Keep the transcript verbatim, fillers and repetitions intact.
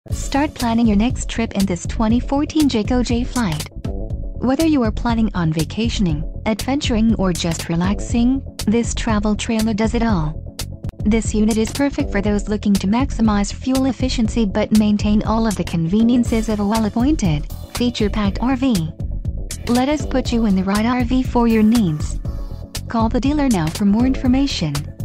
Start planning your next trip in this twenty fourteen Jayco J Flight. Whether you are planning on vacationing, adventuring or just relaxing, this travel trailer does it all. This unit is perfect for those looking to maximize fuel efficiency but maintain all of the conveniences of a well-appointed, feature-packed R V. Let us put you in the right R V for your needs. Call the dealer now for more information.